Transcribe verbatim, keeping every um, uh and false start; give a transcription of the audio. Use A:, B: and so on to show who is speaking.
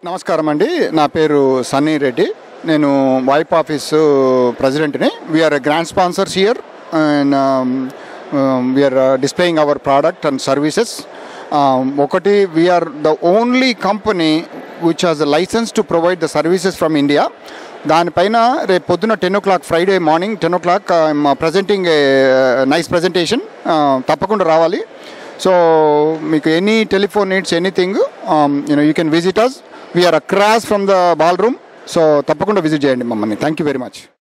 A: నమస్కారం అండి, నా పేరు సన్నీ రెడ్డి. నేను వైప్ ఆఫీస్ ప్రెసిడెంట్ని. We are grand sponsors here and we are displaying our product and services. ఒకటి, we are the only company which has the licence to provide the services from India. దానిపైన రేపు పొద్దున ten o'clock Friday morning ten o'clock presenting a nice presentation. తప్పకుండా రావాలి. So మీకు any telephone needs anything you know you can visit us. We are across from the ballroom. So తప్పకుండా visit చేయండి మమ్మల్ని. Thank you very much.